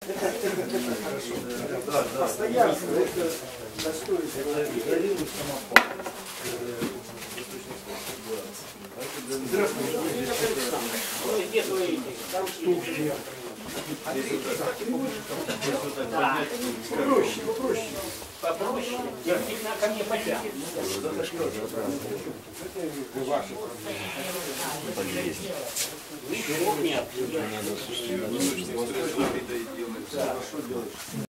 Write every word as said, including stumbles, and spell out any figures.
Постоянство, это достоинство. Изолирует самопал. Здравствуйте. Где твои? Да. Попроще, попроще. Попроще. Действительно, ко мне потянет. Это ваши проблемы. Ничего нет. Хорошо делаешь.